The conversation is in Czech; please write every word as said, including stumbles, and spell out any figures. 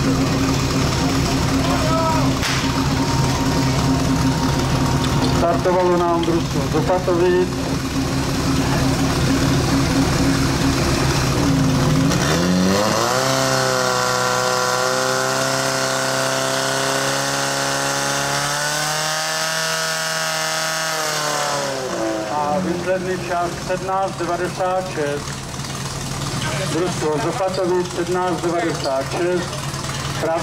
Startovalo nám družstvo z Opatovic. A výsledný čas sedmnáct devadesát šest. Družstvo z Opatovic sedmnáct devadesát šest.